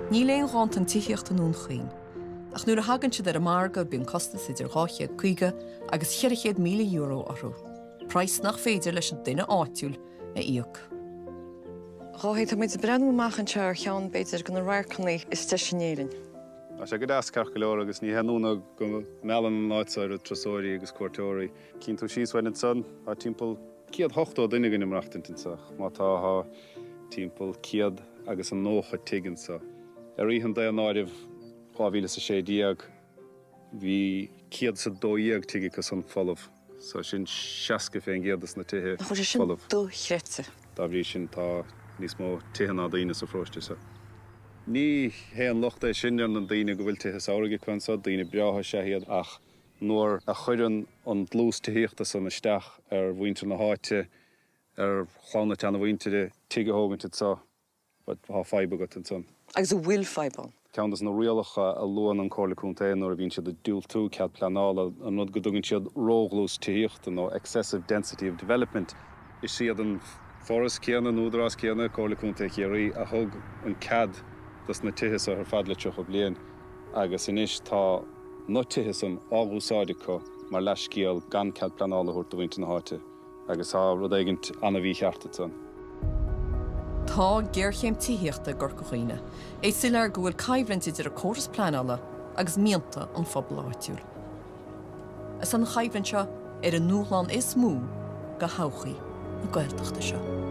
Ní léon gáint an tíocht an únchain. Ach nuair a hagann siad ar a marga bíon costas idir 250 agus 400 míle euro orthu. Price nach féidir leis an duine áitiúil a íoc. Ráhéid muid brenn machchan tear cheann beidir gan raircannaí is teisinéirin. As sé go deas carcailóir agus ní henúna go melan áitsáir a trasóirí agus cuairteoirí. Cinn tú síoshain san a timppel ciad 8 duine gan imreachtaintinach, má tá timppel ciad agus an nócha tigansa. Íhan da an áirih 2016 hí ciad sa 2 tiigi go san folamh. So sin 60 féin géadas na tithe folamh. Dó chréite. Tá bhrí sin tá níos mó tithe á daoine sa froiste sa. Ní héan lochta sin an daoine go bhfuil tithe saoirige chuin sa, daoine breátha sé hiad ach nuair a chuireann an dlús tíochta san isteach ar bhainte na háite ar chlána teanna bhainte de tiige hógannta sa, bud há faibe go an son. Agus a bhfuil faiban. Ceantas na rialacha a luan an cóirlaúnta nuair a bhíonn siad a dúil tú cead pleanála an nud go dtugann siad róglús tíochta nó excessive density of development. Is siad an forras céanna núdarás céanna cóirlaúnta chéirí a thug an cad das na tithe ar fadlateach a bliain agus inis tá nó tithe san ágúsáide có mar leis cíal gan cead pleanála thuirta bhainte na háite agus tá rud éigent anna bhí cheartta san. Tá géirchéim tíochta gorcóine. É silar go bhfuil caibhlann idir a córas pleanála agus mianta an phobal áitiúil. Is an chaibhlann seo ar an núláán is mú go háchaí na Gaeltachta seo.